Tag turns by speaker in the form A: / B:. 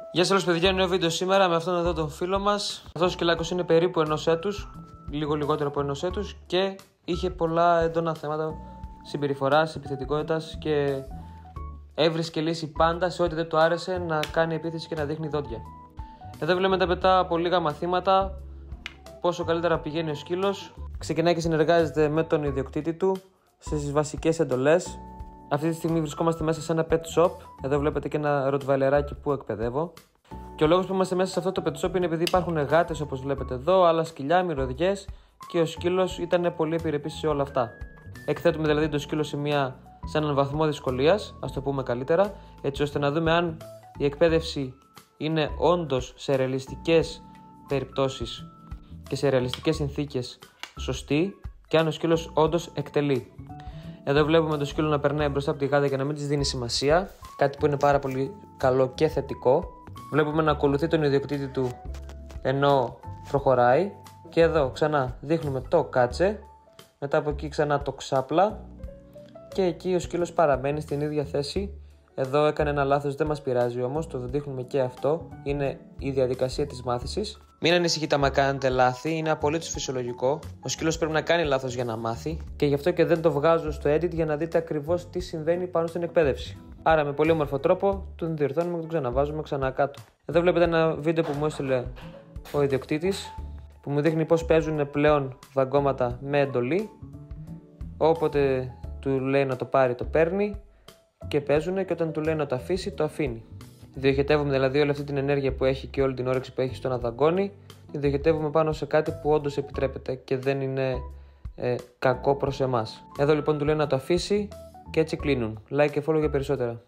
A: Γεια σας παιδιά, νέο βίντεο σήμερα με αυτόν εδώ τον φίλο μας. Αυτός ο σκυλάκος είναι περίπου ενός έτους, λίγο λιγότερο από ενός έτους και είχε πολλά έντονα θέματα συμπεριφοράς, επιθετικότητας και έβρισκε λύση πάντα σε ό,τι δεν του άρεσε να κάνει επίθεση και να δείχνει δόντια. Εδώ βλέπετε μετά από λίγα μαθήματα πόσο καλύτερα πηγαίνει ο σκύλος. Ξεκινάει και συνεργάζεται με τον ιδιοκτήτη του στις βασικές εντολές. Αυτή τη στιγμή βρισκόμαστε μέσα σε ένα pet shop. Εδώ βλέπετε και ένα ροτβαϊλεράκι που εκπαιδεύω. Και ο λόγος που είμαστε μέσα σε αυτό το pet shop είναι επειδή υπάρχουν γάτες όπως βλέπετε εδώ, άλλα σκυλιά, μυρωδιές και ο σκύλος ήταν πολύ επιρρεπής σε όλα αυτά. Εκθέτουμε δηλαδή το σκύλο σε έναν βαθμό δυσκολίας, ας το πούμε καλύτερα, έτσι ώστε να δούμε αν η εκπαίδευση είναι όντως σε ρεαλιστικές περιπτώσεις και σε ρεαλιστικές συνθήκες σωστή και αν ο σκύλος όντως εκτελεί. Εδώ βλέπουμε το σκύλο να περνάει μπροστά από τη γάτα και να μην της δίνει σημασία, κάτι που είναι πάρα πολύ καλό και θετικό. Βλέπουμε να ακολουθεί τον ιδιοκτήτη του ενώ προχωράει και εδώ ξανά δείχνουμε το κάτσε, μετά από εκεί ξανά το ξάπλα και εκεί ο σκύλος παραμένει στην ίδια θέση. Εδώ έκανε ένα λάθος, δεν μας πειράζει όμως, το δείχνουμε και αυτό, είναι η διαδικασία της μάθησης. Μην ανησυχείτε άμα κάνετε λάθη, είναι απολύτως φυσιολογικό. Ο σκύλος πρέπει να κάνει λάθος για να μάθει και γι' αυτό και δεν το βγάζω στο edit για να δείτε ακριβώς τι συμβαίνει πάνω στην εκπαίδευση. Άρα με πολύ όμορφο τρόπο τον διορθώνουμε και τον ξαναβάζουμε ξανά κάτω. Εδώ βλέπετε ένα βίντεο που μου έστειλε ο ιδιοκτήτης που μου δείχνει πώς παίζουν πλέον δαγκώματα με εντολή. Όποτε του λέει να το πάρει, το παίρνει και παίζουν και όταν του λέει να το αφήσει, το αφήνει. Διοχετεύουμε δηλαδή όλη αυτή την ενέργεια που έχει και όλη την όρεξη που έχει στο να δαγκώνει, τη διοχετεύουμε πάνω σε κάτι που όντως επιτρέπεται και δεν είναι κακό προς εμάς. Εδώ λοιπόν του λέει να το αφήσει και έτσι κλείνουν. Like και follow για περισσότερα.